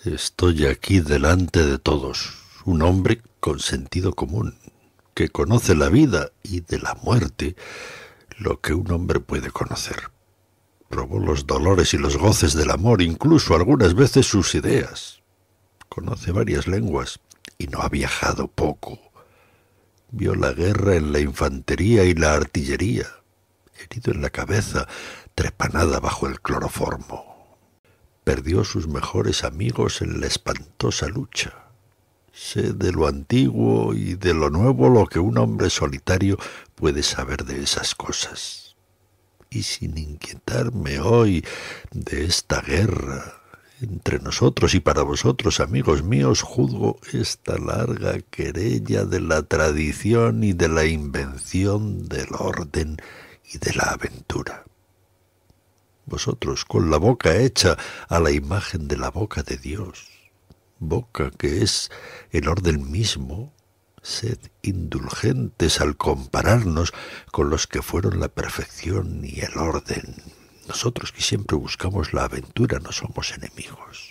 Estoy aquí delante de todos, un hombre con sentido común, que conoce la vida y de la muerte lo que un hombre puede conocer. Probó los dolores y los goces del amor, incluso algunas veces sus ideas. Conoce varias lenguas y no ha viajado poco. Vio la guerra en la infantería y la artillería, herido en la cabeza, trepanada bajo el cloroformo. Perdió sus mejores amigos en la espantosa lucha. Sé de lo antiguo y de lo nuevo lo que un hombre solitario puede saber de esas cosas. Y sin inquietarme hoy de esta guerra entre nosotros y para vosotros, amigos míos, juzgo esta larga querella de la tradición y de la invención del orden y de la aventura. Vosotros, con la boca hecha a la imagen de la boca de Dios, boca que es el orden mismo, sed indulgentes al compararnos con los que fueron la perfección y el orden. Nosotros que siempre buscamos la aventura no somos enemigos.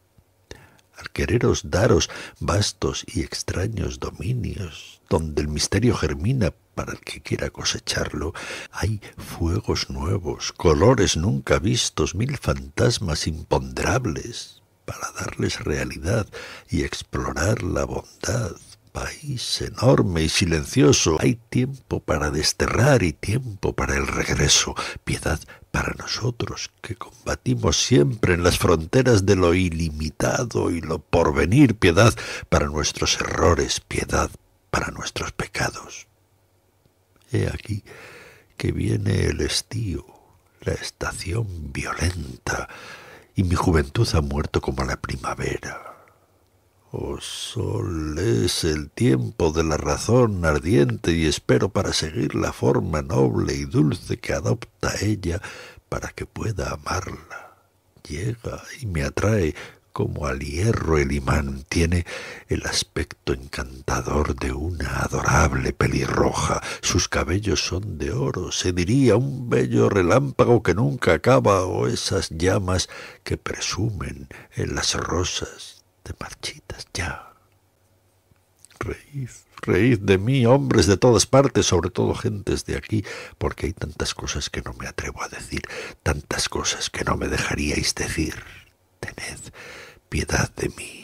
Al quereros daros vastos y extraños dominios, donde el misterio germina para el que quiera cosecharlo, hay fuegos nuevos, colores nunca vistos, mil fantasmas imponderables, para darles realidad y explorar la bondad. País enorme y silencioso, hay tiempo para desterrar y tiempo para el regreso, piedad para nosotros que combatimos siempre en las fronteras de lo ilimitado y lo porvenir, piedad para nuestros errores, piedad para nuestros pecados. He aquí que viene el estío, la estación violenta, y mi juventud ha muerto como la primavera. Oh sol, es el tiempo de la razón ardiente y espero para seguir la forma noble y dulce que adopta ella para que pueda amarla. Llega y me atrae como al hierro el imán, tiene el aspecto encantador de una adorable pelirroja, sus cabellos son de oro, se diría un bello relámpago que nunca acaba, o esas llamas que presumen en las rosas de marchitas ya. Reíd, reíd de mí, hombres de todas partes, sobre todo gentes de aquí, porque hay tantas cosas que no me atrevo a decir, tantas cosas que no me dejaríais decir. Tened piedad de mí.